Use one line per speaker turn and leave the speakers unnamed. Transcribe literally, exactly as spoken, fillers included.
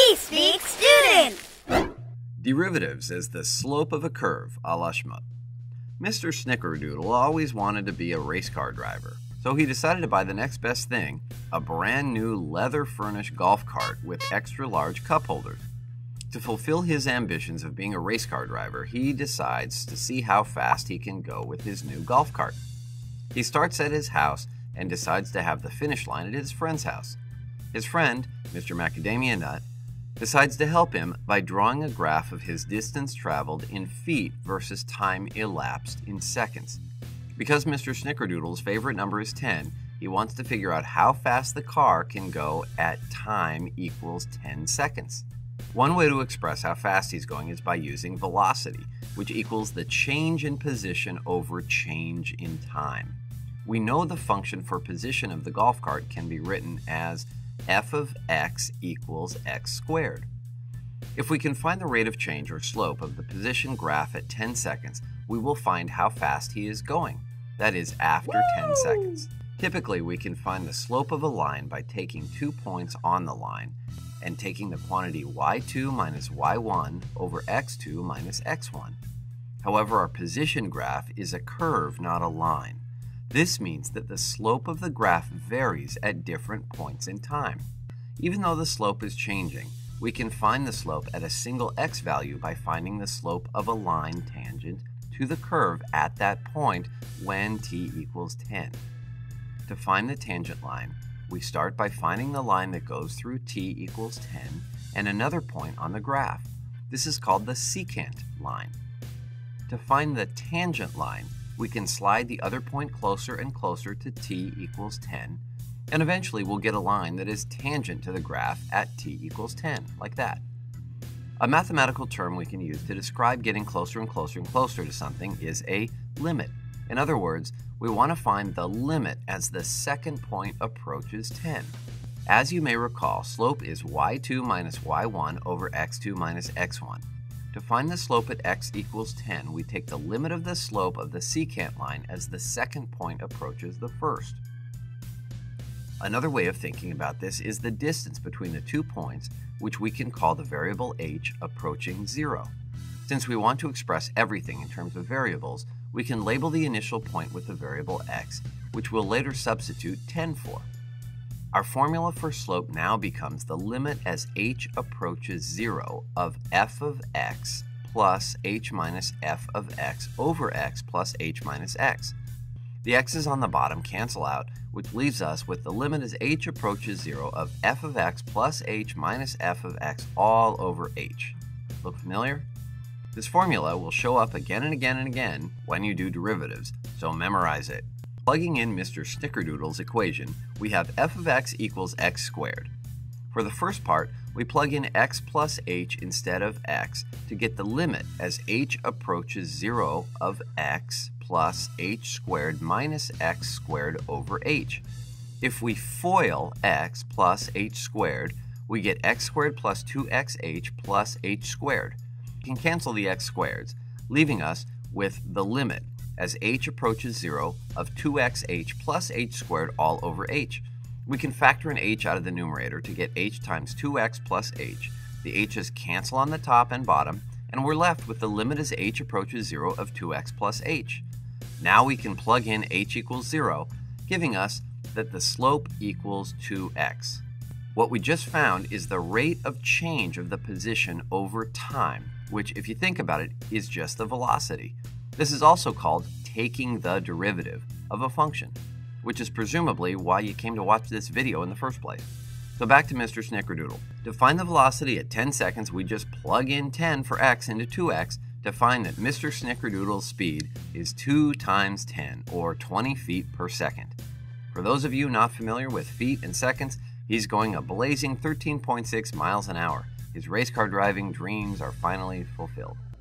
We speak student!
Derivatives is the slope of a curve, a la Shmoop. Mister Snickerdoodle always wanted to be a race car driver, so he decided to buy the next best thing, a brand new leather-furnished golf cart with extra-large cup holders. To fulfill his ambitions of being a race car driver, he decides to see how fast he can go with his new golf cart. He starts at his house and decides to have the finish line at his friend's house. His friend, Mister Macadamia Nut, decides to help him by drawing a graph of his distance traveled in feet versus time elapsed in seconds. Because Mister Snickerdoodle's favorite number is ten, he wants to figure out how fast the car can go at time equals ten seconds. One way to express how fast he's going is by using velocity, which equals the change in position over change in time. We know the function for position of the golf cart can be written as f of x equals x squared. If we can find the rate of change or slope of the position graph at ten seconds, we will find how fast he is going. That is, after ten seconds. Typically, we can find the slope of a line by taking two points on the line and taking the quantity y two minus y one over x two minus x one. However, our position graph is a curve, not a line. This means that the slope of the graph varies at different points in time. Even though the slope is changing, we can find the slope at a single x value by finding the slope of a line tangent to the curve at that point when t equals ten. To find the tangent line, we start by finding the line that goes through t equals ten and another point on the graph. This is called the secant line. To find the tangent line, we can slide the other point closer and closer to t equals ten, and eventually we'll get a line that is tangent to the graph at t equals ten, like that. A mathematical term we can use to describe getting closer and closer and closer to something is a limit. In other words, we want to find the limit as the second point approaches ten. As you may recall, slope is y two minus y one over x two minus x one. To find the slope at x equals ten, we take the limit of the slope of the secant line as the second point approaches the first. Another way of thinking about this is the distance between the two points, which we can call the variable h approaching zero. Since we want to express everything in terms of variables, we can label the initial point with the variable x, which we'll later substitute ten for. Our formula for slope now becomes the limit as h approaches zero of f of x plus h minus f of x over x plus h minus x. The x's on the bottom cancel out, which leaves us with the limit as h approaches zero of f of x plus h minus f of x all over h. Look familiar? This formula will show up again and again and again when you do derivatives, so memorize it. Plugging in Mister Snickerdoodle's equation, we have f of x equals x squared. For the first part, we plug in x plus h instead of x to get the limit as h approaches zero of x plus h squared minus x squared over h. If we FOIL x plus h squared, we get x squared plus two x h plus h squared. We can cancel the x squareds, leaving us with the limit as h approaches zero of two x h plus h squared all over h. We can factor an h out of the numerator to get h times two x plus h. The h's cancel on the top and bottom, and we're left with the limit as h approaches zero of two x plus h. Now we can plug in h equals zero, giving us that the slope equals two x. What we just found is the rate of change of the position over time, which, if you think about it, is just the velocity. This is also called taking the derivative of a function, which is presumably why you came to watch this video in the first place. So back to Mister Snickerdoodle. To find the velocity at ten seconds, we just plug in ten for x into two x to find that Mister Snickerdoodle's speed is two times ten, or twenty feet per second. For those of you not familiar with feet and seconds, he's going a blazing thirteen point six miles an hour. His race car driving dreams are finally fulfilled.